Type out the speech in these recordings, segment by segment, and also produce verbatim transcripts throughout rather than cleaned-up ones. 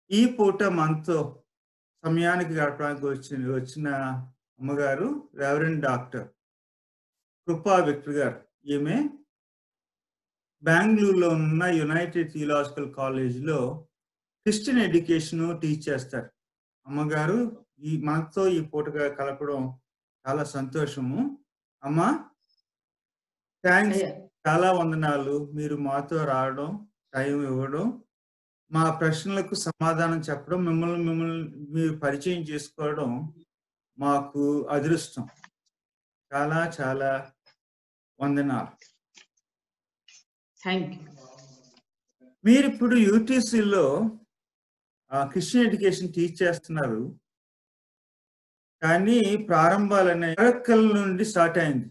ఈ పూట మనతో సమయానికి గడపడానికి వచ్చిన వచ్చిన అమ్మగారు రెవరెండ్ డాక్టర్ కృపా విక్టర్ గారు. ఈమె బెంగుళూరులో ఉన్న యునైటెడ్ థియలాజికల్ కాలేజ్‌లో క్రిస్టియన్ ఎడ్యుకేషన్ టీచ్ చేస్తారు. అమ్మగారు ఈ మనతో ఈ పూటగా కలపడం చాలా సంతోషము. అమ్మా థాంక్స్. అయ్యా చాలా వందనాలు. మీరు మాతో రావడం, టైం ఇవ్వడం, మా ప్రశ్నలకు సమాధానం చెప్పడం, మిమ్మల్ని మిమ్మల్ని మీరు పరిచయం చేసుకోవడం మాకు అదృష్టం. చాలా చాలా వందనాలు. Thank you. మీరిప్పుడు యూటీసీలో ఆహ్, క్రిస్టియన్ ఎడ్యుకేషన్ టీచ్ చేస్తున్నారు. కానీ ప్రారంభాలనే అరక్కల నుండి స్టార్ట్ అయింది.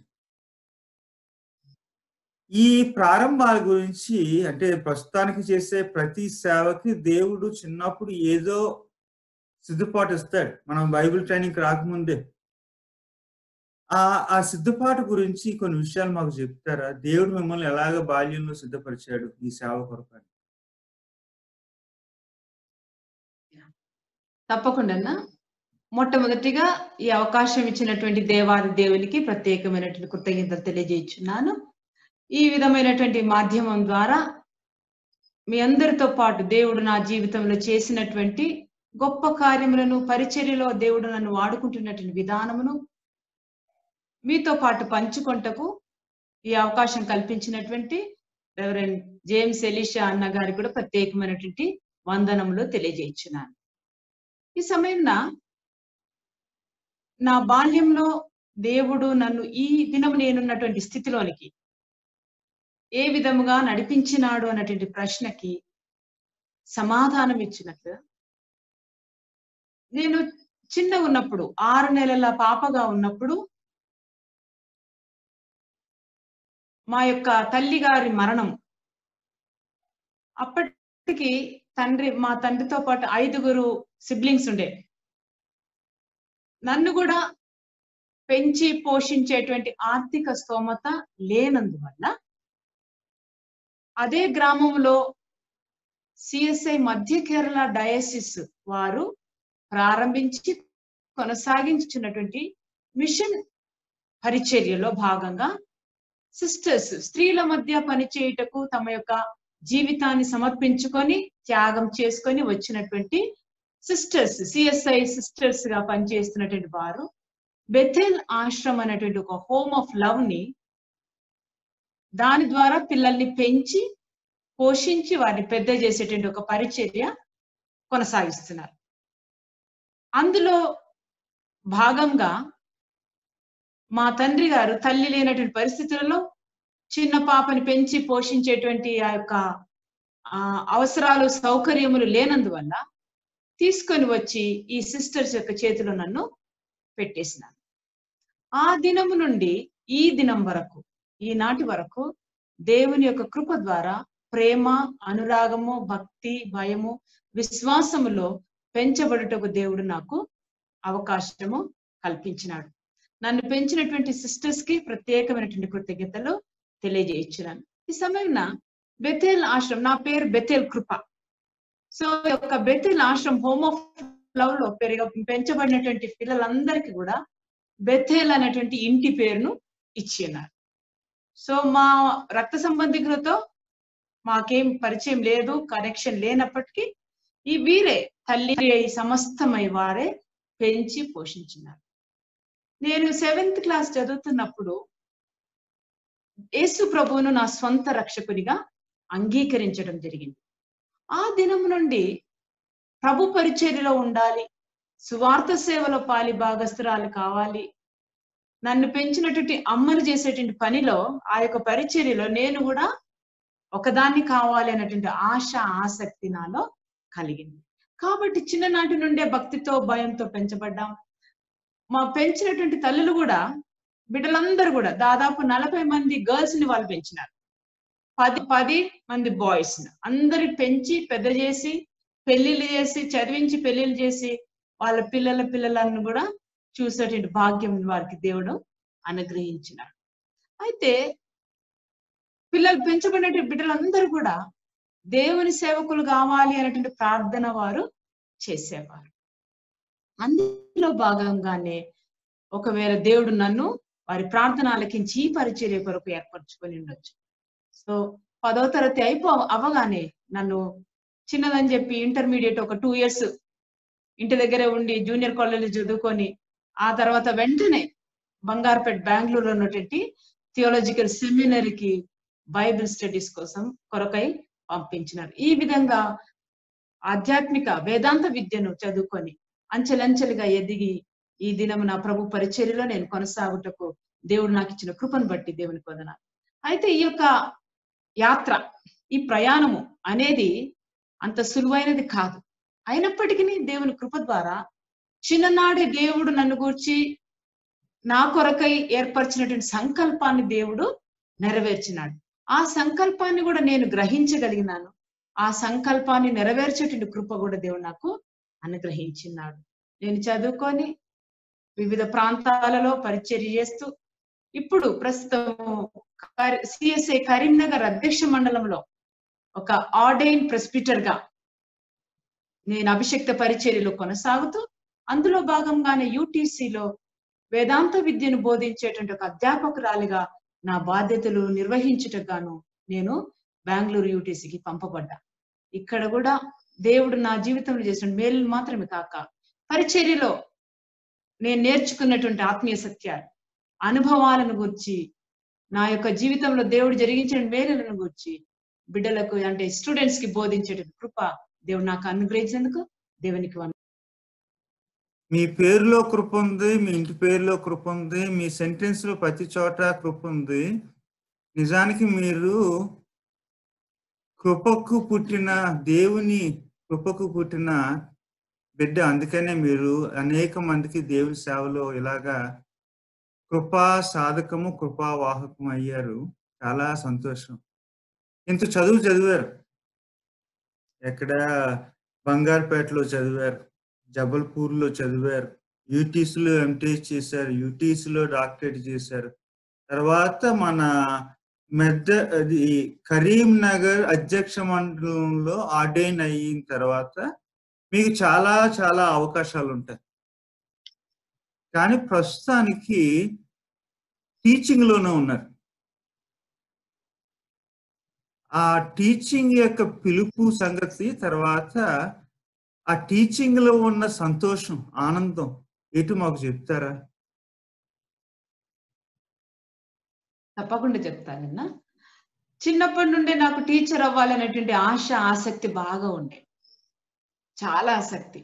ఈ ప్రారంభాల గురించి అంటే ప్రస్తుతానికి చేసే ప్రతి సేవకి దేవుడు చిన్నప్పుడు ఏదో సిద్ధపాటు ఇస్తాడు. మనం బైబిల్ ట్రైనింగ్‌కి రాకముందే. ఆ ఆ సిద్ధపాటు గురించి కొన్ని విషయాలు మాకు చెప్తారా? దేవుడు మిమ్మల్ని ఎలాగ బాల్యంలో సిద్ధపరిచాడు ఈ సేవ కొరకని? తప్పకుండా మొట్టమొదటిగా ఈ అవకాశం ఇచ్చినటువంటి దేవాది దేవునికి ప్రత్యేకమైనటువంటి కృతజ్ఞతలు తెలియజేయుచున్నాను. ఈ విధమైనటువంటి మాధ్యమం ద్వారా మీ అందరితో పాటు దేవుడు నా జీవితంలో చేసినటువంటి గొప్ప కార్యములను, పరిచర్యలో దేవుడు నన్ను వాడుకుంటున్నటువంటి విధానమును మీతో పాటు పంచుకొనుటకు ఈ అవకాశం కల్పించినటువంటి రెవరెండ్ జేమ్స్ ఎలీషా అన్న గారికి కూడా ప్రత్యేకమైనటువంటి వందనములు తెలియజేయుచున్నాను. ఈ సమయంన నా బాల్యంలో దేవుడు నన్ను ఈ దినం నేనున్నటువంటి స్థితిలోనికి ఏ విధముగా నడిపించినాడు అన్నటువంటి ప్రశ్నకి సమాధానం ఇచ్చినట్లు, నేను చిన్నగా ఉన్నప్పుడు ఆరు నెలల పాపగా ఉన్నప్పుడు మా యొక్క తల్లి గారి మరణం. అప్పటికి తండ్రి మా తండ్రితో పాటు ఐదుగురు సిబ్లింగ్స్ ఉండే. నన్ను కూడా పెంచి పోషించేటువంటి ఆర్థిక స్తోమత లేనందువల్ల అదే గ్రామంలో సిఎస్ఐ మధ్య కేరళ డయాసిస్ వారు ప్రారంభించి కొనసాగించుచున్నటువంటి మిషన్ పరిచర్యలో భాగంగా సిస్టర్స్ స్త్రీల మధ్య పనిచేయుటకు తమ యొక్క జీవితాన్ని సమర్పించుకొని త్యాగం చేసుకొని వచ్చినటువంటి సిస్టర్స్, సిఎస్ఐ సిస్టర్స్ గా పనిచేస్తున్నటువంటి వారు బెథెల్ ఆశ్రమం అనేటువంటి ఒక హోమ్ ఆఫ్ లవ్ ని, దాని ద్వారా పిల్లల్ని పెంచి పోషించి వారిని పెద్ద చేసేటువంటి ఒక పరిచర్య కొనసాగిస్తున్నారు. అందులో భాగంగా మా తండ్రి గారు తల్లి లేనటువంటి పరిస్థితులలో చిన్న పాపని పెంచి పోషించేటువంటి ఆ యొక్క ఆ అవసరాలు సౌకర్యములు లేనందువల్ల తీసుకొని వచ్చి ఈ సిస్టర్స్ యొక్క చేతిలో నన్ను పెట్టేసినాను. ఆ దినము నుండి ఈ దినం వరకు, ఈనాటి వరకు దేవుని యొక్క కృప ద్వారా ప్రేమ, అనురాగము, భక్తి, భయము, విశ్వాసములో పెంచబడుటకు దేవుడు నాకు అవకాశము కల్పించినాడు. నన్ను పెంచినటువంటి సిస్టర్స్ కి ప్రత్యేకమైనటువంటి కృతజ్ఞతలు తెలియజేయించున్నాను. ఈ సమయంలో బెథెల్ ఆశ్రమం, నా పేరు బెథెల్ కృప. సో ఈ యొక్క బెథెల్ ఆశ్రమం హోమ్ ఆఫ్ లవ్ లో పెరిగ పెంచబడినటువంటి పిల్లలందరికీ కూడా బెథెల్ అనేటువంటి ఇంటి పేరును ఇచ్చి ఉన్నారు. సో మా రక్త సంబంధికులతో మాకేం పరిచయం లేదు, కనెక్షన్ లేనప్పటికీ ఈ వీరే తల్లి సమస్తమై వారే పెంచి పోషించినారు. నేను సెవెంత్ క్లాస్ చదువుతున్నప్పుడు యేసు ప్రభువును నా స్వంత రక్షకునిగా అంగీకరించడం జరిగింది. ఆ దినం నుండి ప్రభు పరిచర్యలో ఉండాలి, సువార్త సేవలో పాలి భాగస్తురాలు కావాలి, నన్ను పెంచినటువంటి అమ్మలు చేసేటువంటి పనిలో ఆ యొక్క పరిచర్యలో నేను కూడా ఒకదాన్ని కావాలి అన్నటువంటి ఆశ, ఆసక్తి నాలో కలిగింది. కాబట్టి చిన్ననాటి నుండే భక్తితో, భయంతో పెంచబడ్డాం. మా పెంచినటువంటి తల్లులు కూడా, బిడ్డలందరూ కూడా దాదాపు నలభై మంది గర్ల్స్ ని వాళ్ళు పెంచినారు. పది పది మంది బాయ్స్ అందరి పెంచి పెద్ద చేసి పెళ్లిళ్ళు చేసి చదివించి పెళ్లిళ్ళు చేసి వాళ్ళ పిల్లల పిల్లలను కూడా చూసేటువంటి భాగ్యం వారికి దేవుడు అనుగ్రహించినాడు. అయితే పిల్లలు పెంచబడినటువంటి బిడ్డలందరూ కూడా దేవుని సేవకులు కావాలి అనేటువంటి ప్రార్థన వారు చేసేవారు. అందులో భాగంగానే ఒకవేళ దేవుడు నన్ను వారి ప్రార్థన ఆలకించి ఈ పరిచర్య కొరకు ఏర్పరచుకొని ఉండొచ్చు. సో పదో తరగతి అయిపో అవ్వగానే నన్ను చిన్నదని చెప్పి ఇంటర్మీడియట్ ఒక టూ ఇయర్స్ ఇంటి దగ్గరే ఉండి జూనియర్ కాలేజ్ చదువుకొని ఆ తర్వాత వెంటనే బంగారుపేట బెంగళూరులో ఉన్నటువంటి థియాలజికల్ సెమినరీకి బైబిల్ స్టడీస్ కోసం కొరకై పంపించినారు. ఈ విధంగా ఆధ్యాత్మిక వేదాంత విద్యను చదువుకొని అంచెలంచెలుగా ఎదిగి ఈ దినం నా ప్రభు పరిచర్యలో నేను కొనసాగుటకు దేవుడు నాకు ఇచ్చిన కృపను బట్టి దేవునికి వందనాలు. అయితే ఈ యొక్క యాత్ర, ఈ ప్రయాణము అనేది అంత సులువైనది కాదు. అయినప్పటికీ దేవుని కృప ద్వారా చిన్ననాడే దేవుడు నన్ను గూర్చి నా కొరకై ఏర్పరిచినటువంటి సంకల్పాన్ని దేవుడు నెరవేర్చినాడు. ఆ సంకల్పాన్ని కూడా నేను గ్రహించగలిగినాను. ఆ సంకల్పాన్ని నెరవేర్చేటువంటి కృప కూడా దేవుడు నాకు అనుగ్రహించినాడు. నేను చదువుకొని వివిధ ప్రాంతాలలో పరిచర్య చేస్తూ ఇప్పుడు ప్రస్తుతం సిఎస్ఐ కరీంనగర్ అధ్యక్ష మండలంలో ఒక ఆర్డైన్ ప్రెస్బిటర్ గా నేను అభిషక్త పరిచర్యలో కొనసాగుతూ అందులో భాగంగానే యూటీసీలో వేదాంత విద్యను బోధించేటువంటి ఒక అధ్యాపకురాలిగా నా బాధ్యతలు నిర్వహించుటకు గాను నేను బెంగళూరు యూటీసీకి పంపబడ్డా. ఇక్కడ కూడా దేవుడు నా జీవితంలో చేసిన మేలు మాత్రమే కాక పరిచర్యలో నేను నేర్చుకున్నటువంటి ఆత్మీయ సత్యాలు, అనుభవాలను గురించి, నా యొక్క జీవితంలో దేవుడు జరిగించిన మేలులను గురించి బిడ్డలకు అంటే స్టూడెంట్స్ కి బోధించేటువంటి కృప దేవుడు నాకు అనుగ్రహించేందుకు దేవునికి వందనాలు. మీ పేరులో కృప ఉంది, మీ ఇంటి పేరులో కృప ఉంది, మీ సెంటెన్స్ లో ప్రతి చోట కృప ఉంది. నిజానికి మీరు కృపకు పుట్టిన దేవుని కృపకు పుట్టిన బిడ్డ. అందుకనే మీరు అనేక మందికి దేవుని సేవలో ఇలాగా కృపా సాధకము, కృపా వాహకము అయ్యారు. చాలా సంతోషం. ఇంత చదువు చదివారు, ఎక్కడ బంగారుపేటలో చదివారు, జబల్పూర్లో చదివారు, యూటీసీలో ఎంటీఎస్ చేశారు, యూటీసీలో డాక్టరేట్ చేశారు. తర్వాత మన మెద్ద అది కరీంనగర్ అధ్యక్ష మండలంలో ఆర్డైన్ అయిన తర్వాత మీకు చాలా చాలా అవకాశాలు ఉంటాయి. కానీ ప్రస్తుతానికి టీచింగ్ లోనే ఉన్నారు. ఆ టీచింగ్ యొక్క పిలుపు సంగతి, తర్వాత ఆ టీచింగ్ లో ఉన్న సంతోషం, ఆనందం ఎటు మాకు చెప్తారా? తప్పకుండా చెప్తానన్నా. చిన్నప్పటి నుండే నాకు టీచర్ అవ్వాలనేటువంటి ఆశ, ఆసక్తి బాగా ఉండే, చాలా ఆసక్తి.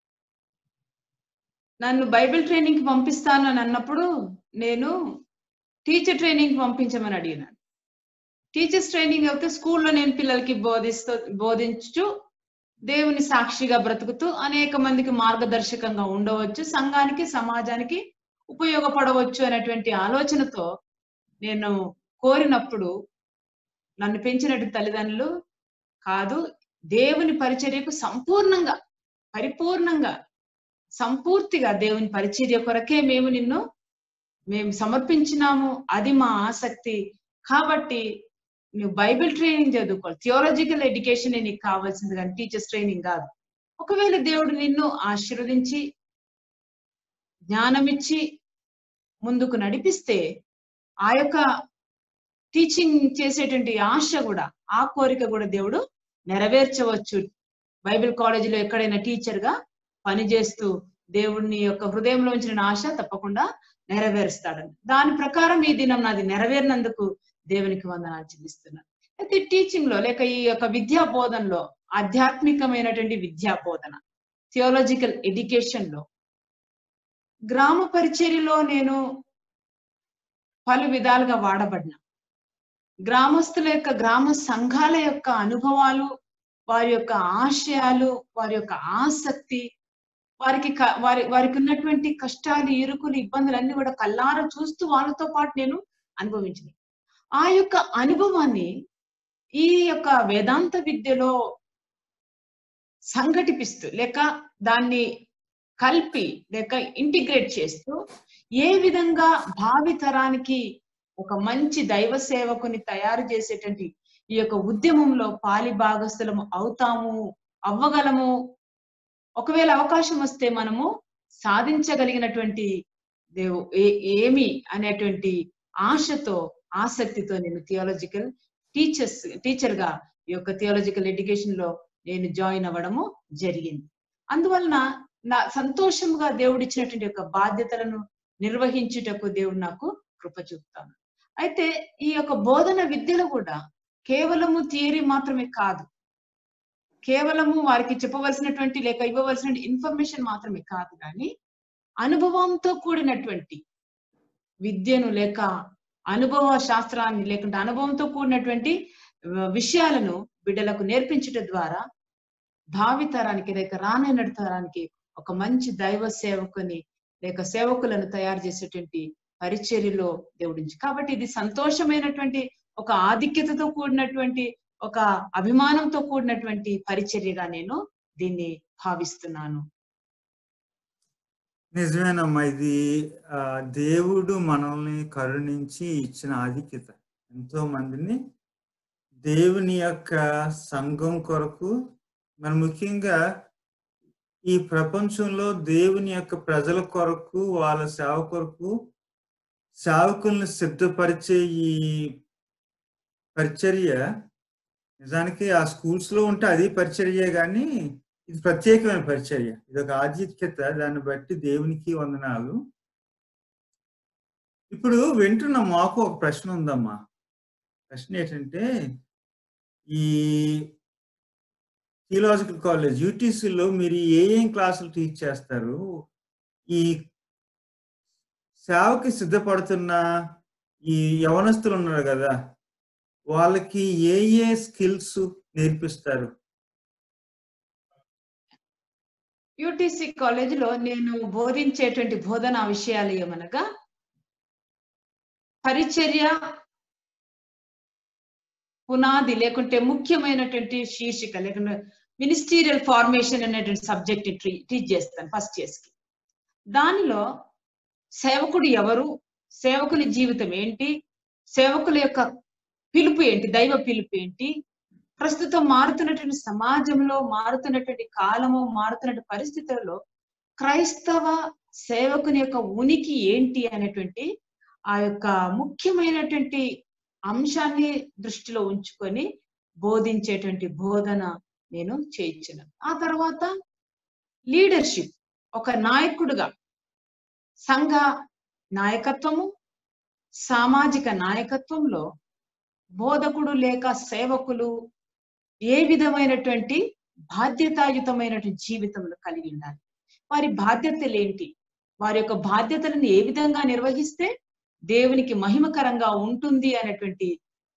నన్ను బైబిల్ ట్రైనింగ్ కి పంపిస్తాను అని అన్నప్పుడు నేను టీచర్ ట్రైనింగ్ కి పంపించమని అడిగినాను. టీచర్స్ ట్రైనింగ్ అయితే స్కూల్లో నేను పిల్లలకి బోధిస్తూ బోధించు దేవుని సాక్షిగా బ్రతుకుతూ అనేక మందికి మార్గదర్శకంగా ఉండవచ్చు, సంఘానికి సమాజానికి ఉపయోగపడవచ్చు అనేటువంటి ఆలోచనతో నేను కోరినప్పుడు నన్ను పెంచినటువంటి తల్లిదండ్రులు కాదు, దేవుని పరిచర్యకు సంపూర్ణంగా పరిపూర్ణంగా సంపూర్తిగా దేవుని పరిచర్య కొరకే మేము నిన్ను మేము సమర్పించినాము, అది మా ఆసక్తి. కాబట్టి నువ్వు బైబిల్ ట్రైనింగ్ చదువుకోవాలి, థియాలజికల్ ఎడ్యుకేషన్ నీకు కావాల్సింది కానీ టీచర్స్ ట్రైనింగ్ కాదు. ఒకవేళ దేవుడు నిన్ను ఆశీర్వదించి జ్ఞానమిచ్చి ముందుకు నడిపిస్తే ఆ యొక్క టీచింగ్ చేసేటువంటి ఆశ కూడా, ఆ కోరిక కూడా దేవుడు నెరవేర్చవచ్చు. బైబిల్ కాలేజీలో ఎక్కడైనా టీచర్ గా పనిచేస్తూ దేవుడిని యొక్క హృదయంలో ఉంచిన ఆశ తప్పకుండా నెరవేరుస్తాడని, దాని ప్రకారం ఈ దినం నాది నెరవేరినందుకు దేవునికి వందనాలు చెల్లిస్తున్నాను. అయితే టీచింగ్ లో లేక ఈ యొక్క విద్యా బోధనలో, ఆధ్యాత్మికమైనటువంటి విద్యా బోధన, థియాలజికల్ ఎడ్యుకేషన్ లో, గ్రామ పరిచర్యలో నేను పలు విధాలుగా వాడబడిన గ్రామస్తుల యొక్క, గ్రామ సంఘాల యొక్క అనుభవాలు, వారి యొక్క ఆశయాలు, వారి యొక్క ఆసక్తి, వారికి వారి వారికి ఉన్నటువంటి కష్టాలు, ఇరుకులు, ఇబ్బందులు అన్ని కూడా కళ్ళారా చూస్తూ వాళ్ళతో పాటు నేను అనుభవించింది. ఆ యొక్క అనుభవాన్ని ఈ యొక్క వేదాంత విద్యలో సంఘటిపిస్తూ లేక దాన్ని కలిపి లేక ఇంటిగ్రేట్ చేస్తూ ఏ విధంగా భావి తరానికి ఒక మంచి దైవ సేవకుని తయారు చేసేటువంటి ఈ యొక్క ఉద్యమంలో పాలి భాగస్థులము అవుతాము, అవ్వగలము, ఒకవేళ అవకాశం వస్తే మనము సాధించగలిగినటువంటి దేవు ఏమి అనేటువంటి ఆశతో ఆసక్తితో నేను థియాలజికల్ టీచర్స్ టీచర్ గా ఈ యొక్క థియాలజికల్ ఎడ్యుకేషన్ లో నేను జాయిన్ అవ్వడము జరిగింది. అందువలన నా సంతోషంగా దేవుడు ఇచ్చినటువంటి యొక్క బాధ్యతలను నిర్వహించుటకు దేవుడు నాకు కృప చూపుతాను. అయితే ఈ యొక్క బోధన విద్యలో కూడా కేవలము థియరీ మాత్రమే కాదు, కేవలము వారికి చెప్పవలసినటువంటి లేక ఇవ్వవలసిన ఇన్ఫర్మేషన్ మాత్రమే కాదు, కానీ అనుభవంతో కూడినటువంటి విద్యను లేక అనుభవ శాస్త్రాన్ని లేకుంటే అనుభవంతో కూడినటువంటి విషయాలను బిడ్డలకు నేర్పించడం ద్వారా భావితరానికి లేక రానున్న తరానికి ఒక మంచి దైవ సేవకుని లేక సేవకులను తయారు చేసేటువంటి పరిచర్యలో దేవుడించి. కాబట్టి ఇది సంతోషమైనటువంటి ఒక ఆధిక్యతతో కూడినటువంటి ఒక అభిమానంతో కూడినటువంటి పరిచర్యగా నేను దీన్ని భావిస్తున్నాను. నిజమేనమ్మా, ఇది ఆ దేవుడు మనల్ని కరుణించి ఇచ్చిన ఆధిక్యత. ఎంతో మందిని దేవుని యొక్క సంఘం కొరకు, మన ముఖ్యంగా ఈ ప్రపంచంలో దేవుని యొక్క ప్రజల కొరకు, వాళ్ళ సేవ కొరకు సేవకుల్ని సిద్ధపరిచే ఈ పరిచర్య నిజానికి ఆ స్కూల్స్ లో ఉంటే అది పరిచర్యే, కానీ ఇది ప్రత్యేకమైన పరిచర్య, ఇది ఒక ఆధిక్యత. దాన్ని బట్టి దేవునికి వందనాలు. ఇప్పుడు వింటున్న మాకు ఒక ప్రశ్న ఉందమ్మా. ప్రశ్న ఏంటంటే, ఈ థియాలజికల్ కాలేజ్ యూటీసీలో మీరు ఏ ఏం క్లాసులు టీచ్ చేస్తారు? ఈ సేవకి సిద్ధపడుతున్న ఈ యవనస్తులు ఉన్నారు కదా, వాళ్ళకి ఏ ఏ స్కిల్స్ నేర్పిస్తారు? యూటీసీ కాలేజీలో నేను బోధించేటువంటి బోధనా విషయాలు ఏమనగా, పరిచర్య పునాది లేకుంటే ముఖ్యమైనటువంటి శీర్షిక లేకుంటే మినిస్టీరియల్ ఫార్మేషన్ అనేటువంటి సబ్జెక్ట్ టీచ్ చేస్తాను ఫస్ట్ ఇయర్స్ కి. దానిలో సేవకుడు ఎవరు, సేవకుని జీవితం ఏంటి, సేవకుల యొక్క పిలుపు ఏంటి, దైవ పిలుపు ఏంటి, ప్రస్తుతం మారుతున్నటువంటి సమాజంలో, మారుతున్నటువంటి కాలము, మారుతున్నటువంటి పరిస్థితుల్లో క్రైస్తవ సేవకుని యొక్క ఉనికి ఏంటి అనేటువంటి ఆ యొక్క ముఖ్యమైనటువంటి అంశాన్ని దృష్టిలో ఉంచుకొని బోధించేటువంటి బోధన నేను చేయించిన. ఆ తర్వాత లీడర్షిప్, ఒక నాయకుడుగా సంఘ నాయకత్వము, సామాజిక నాయకత్వంలో బోధకుడు లేక సేవకులు ఏ విధమైనటువంటి బాధ్యతాయుతమైనటువంటి జీవితంలో కలిగి ఉండాలి, వారి బాధ్యతలు ఏంటి, వారి యొక్క బాధ్యతలను ఏ విధంగా నిర్వహిస్తే దేవునికి మహిమకరంగా ఉంటుంది అనేటువంటి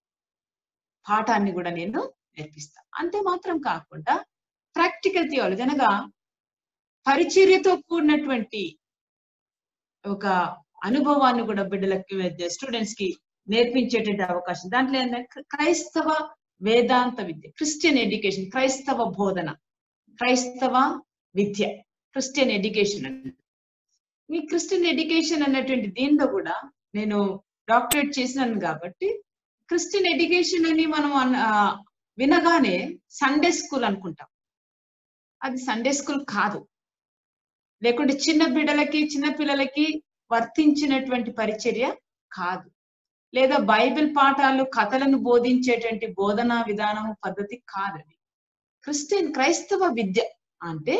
పాఠాన్ని కూడా నేను నేర్పిస్తాను. అంతే మాత్రం కాకుండా ప్రాక్టికల్ థియాలజీ అనగా పరిచర్యతో కూడినటువంటి ఒక అనుభవాన్ని కూడా బిడ్డలకి స్టూడెంట్స్ కి నేర్పించేటువంటి అవకాశం. దాంట్లో ఏంటంటే క్రైస్తవ వేదాంత విద్య, క్రిస్టియన్ ఎడ్యుకేషన్, క్రైస్తవ బోధన, క్రైస్తవ విద్య, క్రిస్టియన్ ఎడ్యుకేషన్ అంటే ఈ క్రిస్టియన్ ఎడ్యుకేషన్ అన్నటువంటి దీనిలో కూడా నేను డాక్టరేట్ చేసినాను. కాబట్టి క్రిస్టియన్ ఎడ్యుకేషన్ అని మనం వినగానే సండే స్కూల్ అనుకుంటాం. అది సండే స్కూల్ కాదు, లేకుంటే చిన్న బిడ్డలకి చిన్న పిల్లలకి వర్తించినటువంటి పరిచర్య కాదు, లేదా బైబిల్ పాఠాలు కథలను బోధించేటువంటి బోధనా విధానం పద్ధతి కాదది. క్రిస్టియన్ క్రైస్తవ విద్య అంటే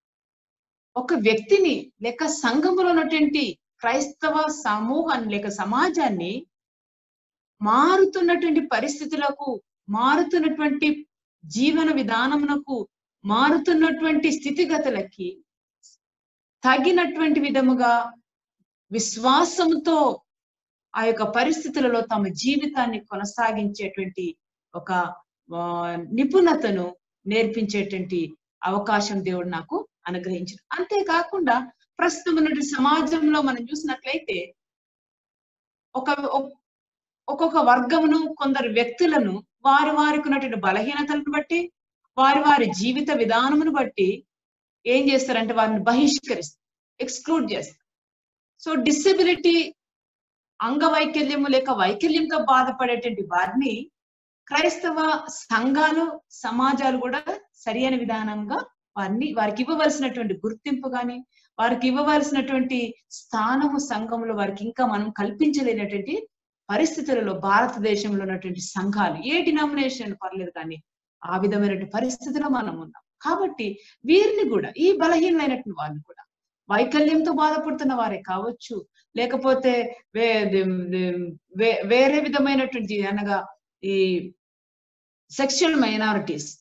ఒక వ్యక్తిని లేక సంఘములో ఉన్నటువంటి క్రైస్తవ సమూహాన్ని లేక సమాజాన్ని మారుతున్నటువంటి పరిస్థితులకు, మారుతున్నటువంటి జీవన విధానమునకు, మారుతున్నటువంటి స్థితిగతులకి తగినటువంటి విధముగా విశ్వాసంతో ఆ యొక్క పరిస్థితులలో తమ జీవితాన్ని కొనసాగించేటువంటి ఒక నిపుణతను నేర్పించేటువంటి అవకాశం దేవుడు నాకు అనుగ్రహించారు. అంతేకాకుండా ప్రస్తుతం ఉన్నటువంటి సమాజంలో మనం చూసినట్లయితే ఒక ఒక్కొక్క వర్గమును, కొందరు వ్యక్తులను వారి వారికి ఉన్నటువంటి బలహీనతలను బట్టి, వారి వారి జీవిత విధానమును బట్టి ఏం చేస్తారంటే వారిని బహిష్కరిస్తారు, ఎక్స్క్లూడ్ చేస్తారు. సో డిసెబిలిటీ, అంగవైకల్యము లేక వైకల్యంతో బాధపడేటువంటి వారిని క్రైస్తవ సంఘాలు, సమాజాలు కూడా సరైన విధానంగా వారిని వారికి ఇవ్వవలసినటువంటి గుర్తింపు కానీ, వారికి ఇవ్వవలసినటువంటి స్థానము సంఘంలో వారికి ఇంకా మనం కల్పించలేనటువంటి పరిస్థితులలో భారతదేశంలో ఉన్నటువంటి సంఘాలు, ఏ డినామినేషన్ పర్లేదు కానీ ఆ విధమైనటువంటి పరిస్థితిలో మనం ఉన్నాం. కాబట్టి వీరిని కూడా, ఈ బలహీనమైనటువంటి వాళ్ళు కూడా, వైకల్యంతో బాధపడుతున్న వారే కావచ్చు, లేకపోతే వే వేరే విధమైనటువంటి అనగా ఈ సెక్షువల్ మైనారిటీస్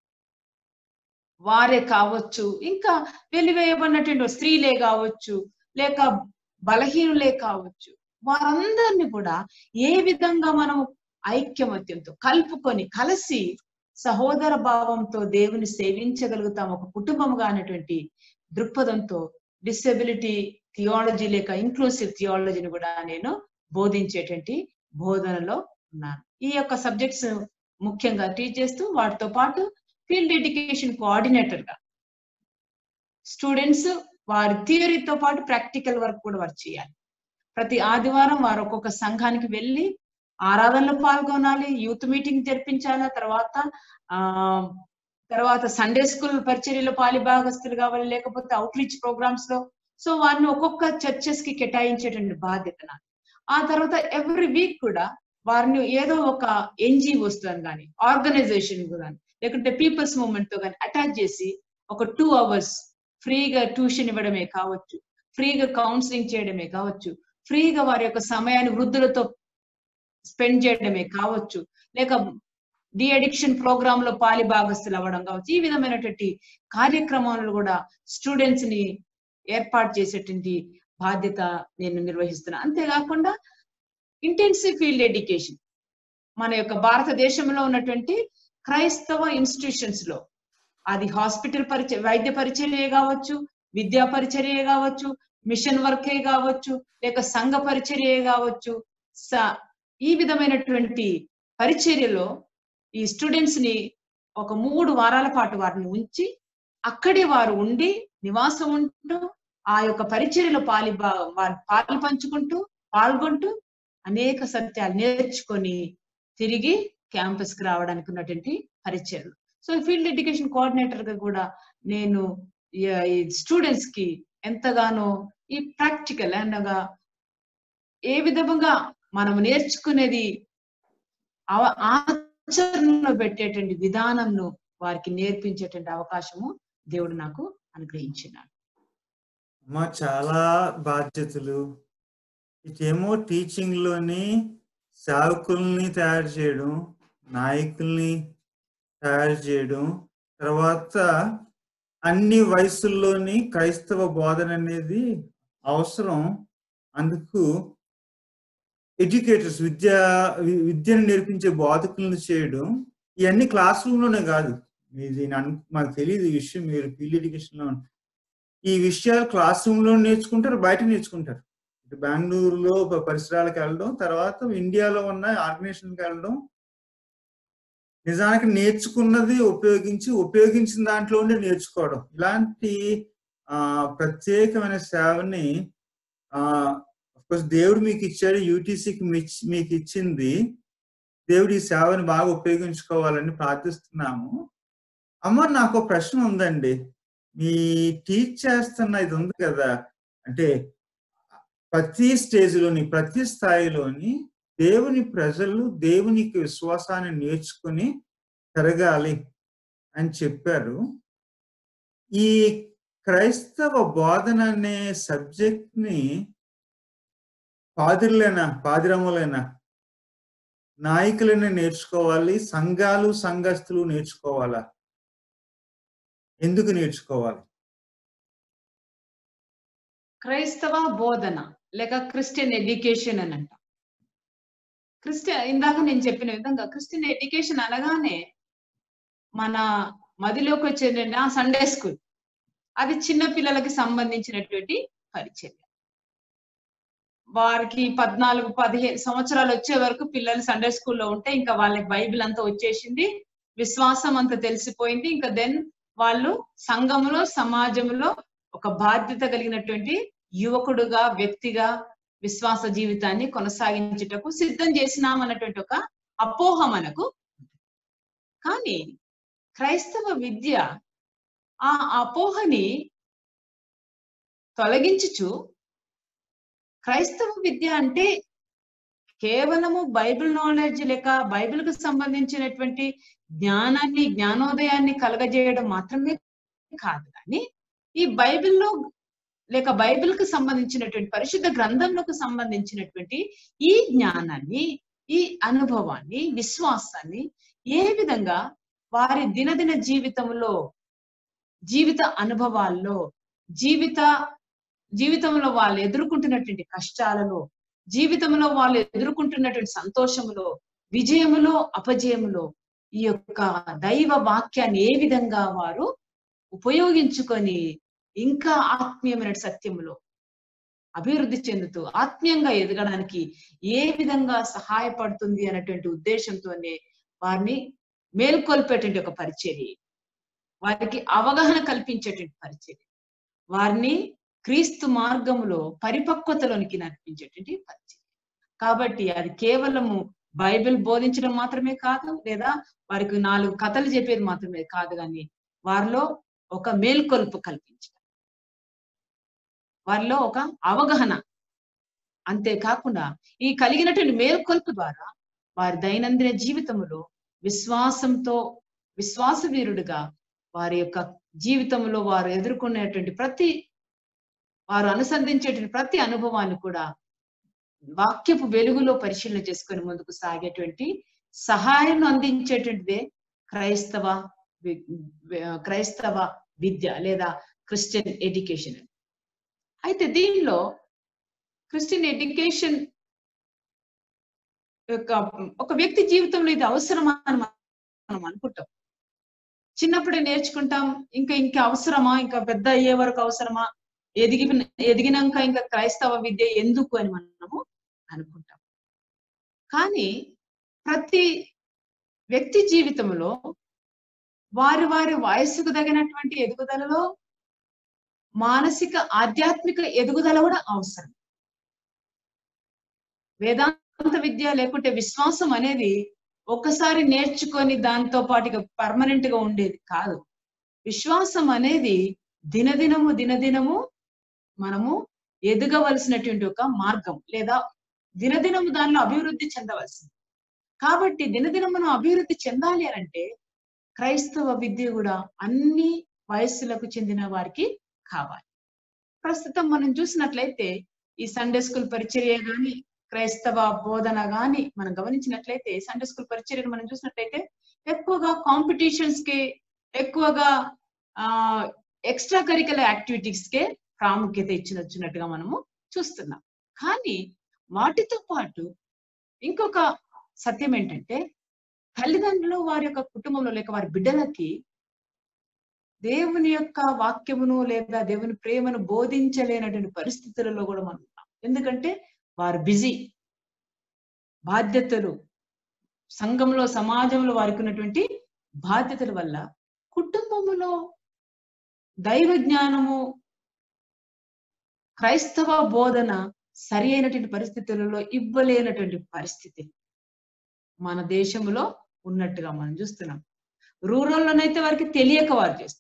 వారే కావచ్చు, ఇంకా వెలివేయబడినటువంటి స్త్రీలే కావచ్చు, లేక బలహీనులే కావచ్చు, వారందరినీ కూడా ఏ విధంగా మనం ఐక్యమత్యంతో కలుపుకొని కలిసి సహోదర భావంతో దేవుని సేవించగలుగుతాం ఒక కుటుంబంగా అనేటువంటి దృక్పథంతో డిసెబిలిటీ థియాలజీ లేక ఇంక్లూసివ్ థియాలజీని కూడా నేను బోధించేటువంటి బోధనలో ఉన్నాను. ఈ యొక్క సబ్జెక్ట్స్ ముఖ్యంగా టీచ్ చేస్తూ వాటితో పాటు ఫీల్డ్ ఎడ్యుకేషన్ కోఆర్డినేటర్ గా స్టూడెంట్స్ వారి థియరీతో పాటు ప్రాక్టికల్ వర్క్ కూడా వారు చేయాలి. ప్రతి ఆదివారం వారు ఒక్కొక్క సంఘానికి వెళ్ళి ఆరాధనలో పాల్గొనాలి, యూత్ మీటింగ్ జరిపించాలి, తర్వాత ఆ తర్వాత సండే స్కూల్ పరిచర్యలో పాలిభాగస్తులు కావాలి, లేకపోతే అవుట్ రీచ్ ప్రోగ్రామ్స్ లో. సో వారిని ఒక్కొక్క చర్చెస్ కి కేటాయించేటువంటి బాధ్యత నాది. ఆ తర్వాత ఎవ్రీ వీక్ కూడా వారిని ఏదో ఒక ఎన్జిఓస్ తో కానీ ఆర్గనైజేషన్ కానీ లేకుంటే పీపుల్స్ మూవ్మెంట్ తో కానీ అటాచ్ చేసి ఒక టూ అవర్స్ ఫ్రీగా ట్యూషన్ ఇవ్వడమే కావచ్చు, ఫ్రీగా కౌన్సిలింగ్ చేయడమే కావచ్చు, ఫ్రీగా వారి యొక్క సమయాన్ని వృద్ధులతో స్పెండ్ చేయడమే కావచ్చు, లేక డి అడిక్షన్ ప్రోగ్రామ్ లో పాలి భాగస్తులు అవ్వడం కావచ్చు. ఈ విధమైనటువంటి కార్యక్రమాలను కూడా స్టూడెంట్స్ ని ఏర్పాటు చేసేటువంటి బాధ్యత నేను నిర్వహిస్తున్నా. అంతేకాకుండా ఇంటెన్సివ్ ఫీల్డ్ ఎడ్యుకేషన్ మన యొక్క భారతదేశంలో ఉన్నటువంటి క్రైస్తవ ఇన్స్టిట్యూషన్స్ లో, అది హాస్పిటల్ పరిచయ వైద్య పరిచర్యే కావచ్చు, విద్యా పరిచర్యే కావచ్చు, మిషన్ వర్కే కావచ్చు, లేక సంఘ పరిచర్యే కావచ్చు, ఈ విధమైనటువంటి పరిచర్యలో ఈ స్టూడెంట్స్ ని ఒక మూడు వారాల పాటు వారిని ఉంచి అక్కడే వారు ఉండి నివాసం ఉంటూ ఆ యొక్క పరిచర్యలో పాలి వారు పాలు పంచుకుంటూ పాల్గొంటూ అనేక సత్యాలు నేర్చుకొని తిరిగి క్యాంపస్ కి రావడానికి ఉన్నటువంటి పరిచర్యలు. సో ఫీల్డ్ ఎడ్యుకేషన్ కోఆర్డినేటర్ గా కూడా నేను ఈ స్టూడెంట్స్ కి ఎంతగానో ఈ ప్రాక్టికల్ అనగా ఏ విధంగా మనం నేర్చుకునేది ఆచరణలో పెట్టేటువంటి విధానంను వారికి నేర్పించేటువంటి అవకాశము దేవుడు నాకు అనుగ్రహించినాడు. అమ్మా చాలా బాధ్యతలు. ఇటేమో టీచింగ్ లోని సేవకుల్ని తయారు చేయడం, నాయకుల్ని తయారు చేయడం, తర్వాత అన్ని వయసుల్లోని క్రైస్తవ బోధన అనేది అవసరం. అందుకు ఎడ్యుకేటర్స్ విద్యా విద్యను నేర్పించే బోధకులను చేయడం, ఇవన్నీ క్లాస్ రూమ్లోనే కాదు. ఇది మాకు తెలియదు ఈ విషయం, మీరు ఫీల్డ్ ఎడ్యుకేషన్లో ఈ విషయాలు క్లాస్ రూమ్లో నేర్చుకుంటారు, బయట నేర్చుకుంటారు. ఇటు బెంగళూరులో పరిసరాలకు వెళ్ళడం, తర్వాత ఇండియాలో ఉన్న ఆర్గనైజేషన్కి వెళ్ళడం, నిజానికి నేర్చుకున్నది ఉపయోగించి ఉపయోగించిన దాంట్లోనే నేర్చుకోవడం, ఇలాంటి ఆ ప్రత్యేకమైన సేవని ఆ దేవుడు మీకు ఇచ్చాడు. యూటీసీకి మీకు ఇచ్చింది, దేవుడు ఈ సేవని బాగా ఉపయోగించుకోవాలని ప్రార్థిస్తున్నాము. అమ్మ నాకు ప్రశ్న ఉందండి. మీ టీచ్ చేస్తున్న ఇది ఉంది కదా, అంటే ప్రతి స్టేజ్లోని ప్రతి స్థాయిలోని దేవుని ప్రజలు దేవునికి విశ్వాసాన్ని నేర్చుకుని పెరగాలి అని చెప్పారు. ఈ క్రైస్తవ బోధన అనే సబ్జెక్ట్ ని పాదిరులైనా పాదిరములైనా నాయకులైనా నేర్చుకోవాలి, సంఘాలు సంఘస్థులు నేర్చుకోవాలా? ఎందుకు నేర్చుకోవాలి? క్రైస్తవ బోధన లేక క్రిస్టియన్ ఎడ్యుకేషన్ అని అంట. క్రిస్టియన్ ఇందాక నేను చెప్పిన విధంగా క్రిస్టియన్ ఎడ్యుకేషన్ అనగానే మన మదిలోకి వచ్చేది ఆ సండే స్కూల్, అది చిన్న పిల్లలకి సంబంధించినటువంటి పరిచర్య. వారికి పద్నాలుగు పదిహేను సంవత్సరాలు వచ్చే వరకు పిల్లలు సండే స్కూల్లో ఉంటే ఇంకా వాళ్ళకి బైబిల్ అంతా వచ్చేసింది, విశ్వాసం అంతా తెలిసిపోయింది. ఇంకా దెన్ వాళ్ళు సంఘములో సమాజంలో ఒక బాధ్యత కలిగినటువంటి యువకుడుగా వ్యక్తిగా విశ్వాస జీవితాన్ని కొనసాగించుటకు సిద్ధం చేసినామన్నటువంటి ఒక అపోహ మనకు. కానీ క్రైస్తవ విద్య ఆ అపోహని తొలగించుచు క్రైస్తవ విద్య అంటే కేవలము బైబిల్ నాలెడ్జ్ లేక బైబిల్‌కు సంబంధించినటువంటి జ్ఞానాన్ని, జ్ఞానోదయాన్ని కలగజేయడం మాత్రమే కాదు కానీ, ఈ బైబిల్‌లో లేక బైబిల్‌కు సంబంధించినటువంటి పరిశుద్ధ గ్రంథంలోకి సంబంధించినటువంటి ఈ జ్ఞానాన్ని, ఈ అనుభవాన్ని, విశ్వాసాన్ని ఏ విధంగా వారి దినదిన జీవితంలో, జీవిత అనుభవాల్లో, జీవిత జీవితంలో వాళ్ళు ఎదుర్కొంటున్నటువంటి కష్టాలలో, జీవితంలో వాళ్ళు ఎదుర్కొంటున్నటువంటి సంతోషములో, విజయములో, అపజయములో ఈ యొక్క దైవ వాక్యాన్ని ఏ విధంగా వారు ఉపయోగించుకొని ఇంకా ఆత్మీయమైన సత్యములో అభివృద్ధి చెందుతూ ఆత్మీయంగా ఎదగడానికి ఏ విధంగా సహాయపడుతుంది అనేటువంటి ఉద్దేశంతోనే వారిని మేల్కొల్పేటువంటి ఒక పరిచర్య, వారికి అవగాహన కల్పించేటువంటి పరిచర్య, వారిని క్రీస్తు మార్గములో పరిపక్వతలోనికి నడిపించేటువంటి పరిచర్య. కాబట్టి అది కేవలము బైబిల్ బోధించడం మాత్రమే కాదు, లేదా వారికి నాలుగు కథలు చెప్పేది మాత్రమే కాదు, కానీ వారిలో ఒక మేల్కొల్పు కల్పించడం, వారిలో ఒక అవగాహన, అంతేకాకుండా ఈ కలిగినటువంటి మేల్కొల్పు ద్వారా వారి దైనందిన జీవితంలో విశ్వాసంతో విశ్వాస వీరుడుగా వారి యొక్క జీవితంలో వారు ఎదుర్కొనేటువంటి ప్రతి వారు అనుసంధించేటువంటి ప్రతి అనుభవాన్ని కూడా వాక్యపు వెలుగులో పరిశీలన చేసుకొని ముందుకు సాగేటువంటి సహాయం అందించేటువంటిదే క్రైస్తవ క్రైస్తవ విద్య లేదా క్రిస్టియన్ ఎడ్యుకేషన్. అయితే దీనిలో క్రిస్టియన్ ఎడ్యుకేషన్ యొక్క ఒక వ్యక్తి జీవితంలో ఇది అవసరమా అని మనం అనుకుంటాం. చిన్నప్పుడే నేర్చుకుంటాం, ఇంకా ఇంకా అవసరమా, ఇంకా పెద్ద అయ్యే వరకు అవసరమా, ఎదిగి ఎదిగినాక ఇంకా క్రైస్తవ విద్య ఎందుకు అని మనము అనుకుంటాం. కానీ ప్రతి వ్యక్తి జీవితంలో వారి వారి వయస్సుకు తగినటువంటి ఎదుగుదలలో మానసిక ఆధ్యాత్మిక ఎదుగుదల కూడా అవసరం. వేదాంత విద్య లేకుంటే విశ్వాసం అనేది ఒక్కసారి నేర్చుకొని దాంతో పాటుగా పర్మనెంట్ గా ఉండేది కాదు. విశ్వాసం అనేది దినదినము దినదినము మనము ఎదగవలసినటువంటి ఒక మార్గం, లేదా దినదినము దానిలో అభివృద్ధి చెందవలసింది. కాబట్టి దినదినం మనం అభివృద్ధి చెందాలి అని అంటే క్రైస్తవ విద్య కూడా అన్ని వయస్సులకు చెందిన వారికి కావాలి. ప్రస్తుతం మనం చూసినట్లయితే ఈ సండే స్కూల్ పరిచర్య గాని, క్రైస్తవ బోధన గాని మనం గమనించినట్లయితే సండే స్కూల్ పరిచర్యను మనం చూసినట్లయితే ఎక్కువగా కాంపిటీషన్స్ కి, ఎక్కువగా ఆ ఎక్స్ట్రా కరికులర్ యాక్టివిటీస్ కే ప్రాముఖ్యత ఇచ్చినట్టుగా మనము చూస్తున్నాం. కానీ వాటితో పాటు ఇంకొక సత్యం ఏంటంటే, తల్లిదండ్రులు వారి యొక్క కుటుంబంలో లేక వారి బిడ్డలకి దేవుని యొక్క వాక్యమును లేదా దేవుని ప్రేమను బోధించలేనటువంటి పరిస్థితులలో కూడా మనం ఉన్నాం. ఎందుకంటే వారు బిజీ, బాధ్యతలు, సంఘంలో సమాజంలో వారికి ఉన్నటువంటి బాధ్యతల వల్ల కుటుంబములో దైవ జ్ఞానము, క్రైస్తవ బోధన సరి అయినటువంటి పరిస్థితులలో ఇవ్వలేనటువంటి పరిస్థితి మన దేశంలో ఉన్నట్టుగా మనం చూస్తున్నాం. రూరల్లోనైతే వారికి తెలియక వారు చేస్తున్నారు.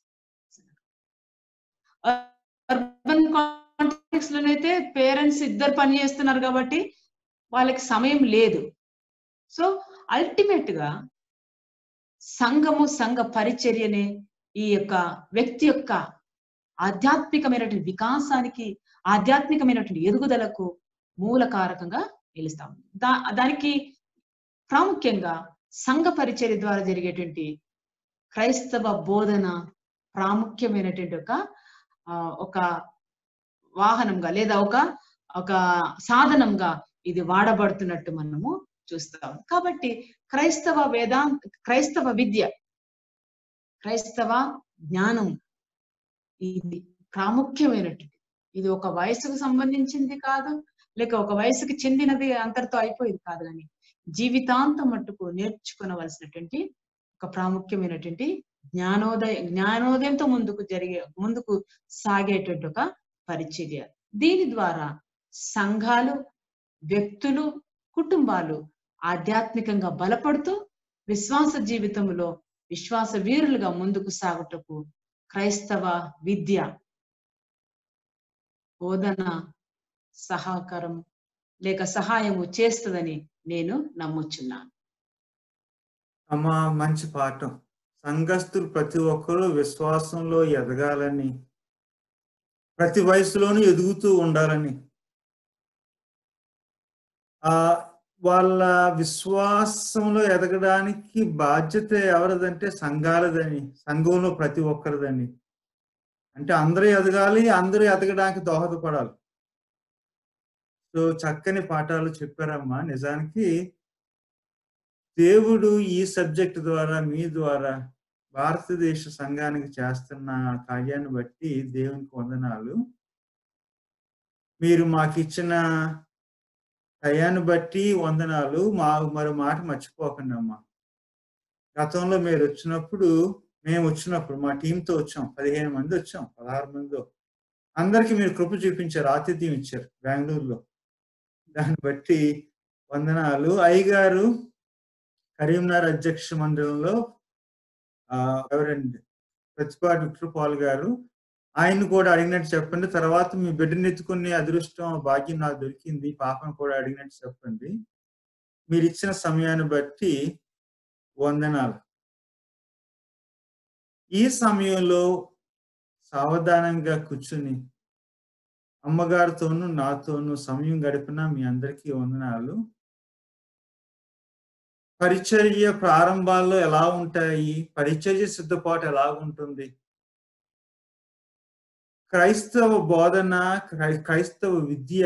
అర్బన్ కాంటెక్స్ట్ లోనైతే పేరెంట్స్ ఇద్దరు పని చేస్తున్నారు కాబట్టి వాళ్ళకి సమయం లేదు. సో అల్టిమేట్ గా సంఘము, సంఘ పరిచర్యనే ఈ యొక్క వ్యక్తి యొక్క ఆధ్యాత్మికమైనటువంటి వికాసానికి, ఆధ్యాత్మికమైనటువంటి ఎదుగుదలకు మూల కారకంగా నిలుస్తా ఉంది. దా దానికి ప్రాముఖ్యంగా సంఘ పరిచర్య ద్వారా జరిగేటువంటి క్రైస్తవ బోధన ప్రాముఖ్యమైనటువంటి ఒక ఒక వాహనంగా లేదా ఒక ఒక సాధనంగా ఇది వాడబడుతున్నట్టు మనము చూస్తాం. కాబట్టి క్రైస్తవ వేదాంత క్రైస్తవ విద్య, క్రైస్తవ జ్ఞానం ఇది ప్రాముఖ్యమైనటువంటి, ఇది ఒక వయసుకు సంబంధించింది కాదు, లేక ఒక వయసుకు చెందినది అంతటితో అయిపోయింది కాదు, కానీ జీవితాంతం మట్టుకు నేర్చుకోవలసినటువంటి ఒక ప్రాముఖ్యమైనటువంటి జ్ఞానోదయ జ్ఞానోదయంతో ముందుకు జరిగే ముందుకు సాగేటువంటి ఒక పరిచర్య. దీని ద్వారా సంఘాలు, వ్యక్తులు, కుటుంబాలు ఆధ్యాత్మికంగా బలపడుతూ విశ్వాస జీవితంలో విశ్వాస వీరులుగా ముందుకు సాగుటకు క్రైస్తవ విద్య బోధన సహకారం లేక సహాయము చేస్తుందని నేను నమ్ముచున్నాను. అమ్మా, మంచి పాఠం. సంఘస్థులు ప్రతి ఒక్కరూ విశ్వాసంలో ఎదగాలని, ప్రతి వయసులోనూ ఎదుగుతూ ఉండాలని, ఆ వాళ్ళ విశ్వాసంలో ఎదగడానికి బాధ్యత ఎవరిదంటే సంఘాలదని, సంఘంలో ప్రతి ఒక్కరిదని. అంటే అందరూ ఎదగాలి, అందరూ ఎదగడానికి దోహదపడాలి. సో చక్కని పాఠాలు చెప్పారమ్మా. నిజానికి దేవుడు ఈ సబ్జెక్ట్ ద్వారా మీ ద్వారా భారతదేశ సంఘానికి చేస్తున్న కార్యాన్ని బట్టి దేవునికి వందనాలు. మీరు మాకు ఇచ్చిన టయాన్ని బట్టి వందనాలు. మా మరో మాట మర్చిపోకండి అమ్మా. గతంలో మీరు వచ్చినప్పుడు, మేము వచ్చినప్పుడు మా టీంతో వచ్చాం. పదిహేను మంది వచ్చాం, పదహారు మంది. అందరికీ మీరు కృప చూపించారు, ఆతిథ్యం ఇచ్చారు బెంగళూరులో. దాన్ని బట్టి వందనాలు. అయ్యగారు కరీంనగర్ అధ్యక్ష మండలంలో ఆ ఎవరండి ప్రతిపాటి విక్టర్ పాల్ గారు, ఆయన్ని కూడా అడిగినట్టు చెప్పండి. తర్వాత మీ బిడ్డని ఎత్తుకునే అదృష్టం భాగ్యం నాకు దొరికింది, పాపను కూడా అడిగినట్టు చెప్పండి. మీరు ఇచ్చిన సమయాన్ని బట్టి వందనాలు. ఈ సమయంలో సావధానంగా కూర్చుని అమ్మగారితోనూ నాతోనూ సమయం గడిపిన మీ అందరికీ వందనాలు. పరిచర్య ప్రారంభాల్లో ఎలా ఉంటాయి, పరిచర్య సిద్ధపాటు ఎలా ఉంటుంది, క్రైస్తవ బోధన, క్రైస్తవ విద్య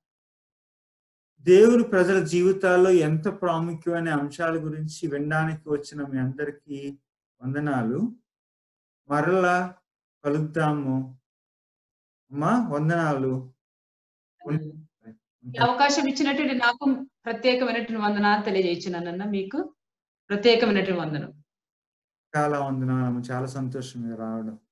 దేవుని ప్రజల జీవితాల్లో ఎంత ప్రాముఖ్యమైన అంశాల గురించి వినడానికి వచ్చిన మీ అందరికీ వందనాలు. మరలా కలుద్దాము అమ్మా. వందనాలు. అవకాశం ఇచ్చినటువంటి నాకు ప్రత్యేకమైనటువంటి వందనాలు తెలియజేస్తున్నానన్న మీకు ప్రత్యేకమైనటువంటి వందనం. చాలా వందనాలు. చాలా సంతోషం మీరు రావడం.